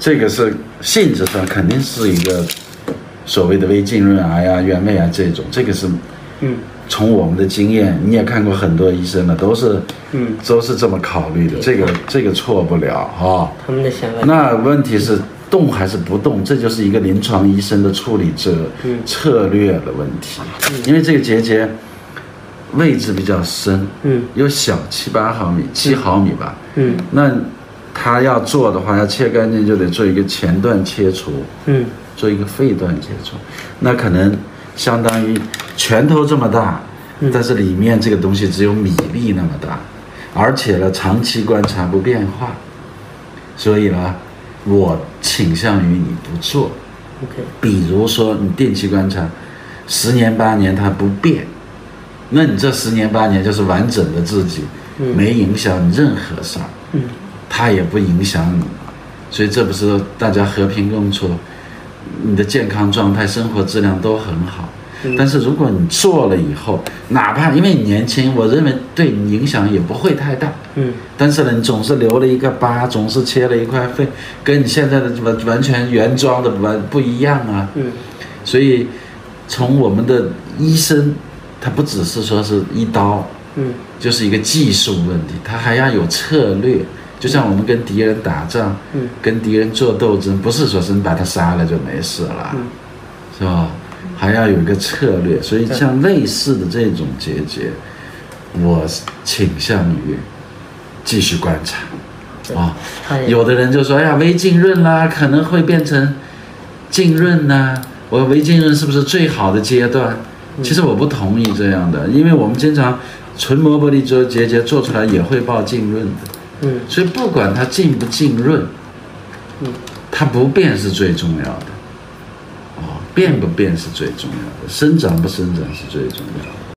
这个是性质上肯定是一个所谓的微浸润癌呀、原位啊这种，这个是从我们的经验，你也看过很多医生了，都是这么考虑的，这个错不了哈。 他们的想法。 那问题是动还是不动，这就是一个临床医生的处理策略的问题。因为这个结节位置比较深，有小7-8毫米，7毫米吧，那他要做的话，要切干净就得做一个前段切除，做一个肺段切除，那可能相当于拳头这么大，但是里面这个东西只有米粒那么大，而且呢长期观察不变化，所以呢我倾向于你不做。比如说你定期观察10年8年它不变，那你这10年8年就是完整的自己，没影响你任何事儿，它也不影响你，所以这不是大家和平共处，你的健康状态、生活质量都很好。但是如果你做了以后，哪怕因为你年轻，我认为对你影响也不会太大。但是呢，你总是留了一个疤，总是切了一块肺，跟你现在的完全原装的不一样啊。所以从我们的医生，他不只是说是一刀，就是一个技术问题，他还要有策略。就像我们跟敌人打仗，跟敌人做斗争，不是说是你把他杀了就没事了，是吧？还要有一个策略。所以像类似的这种结节，我倾向于继续观察。有的人就说：“哎呀，微浸润啦，可能会变成浸润呐，我微浸润是不是最好的阶段？”其实我不同意这样的，因为我们经常纯磨玻璃做结节做出来也会报浸润的。所以不管它浸不浸润，它不变是最重要的，变不变是最重要的，生长不生长是最重要的。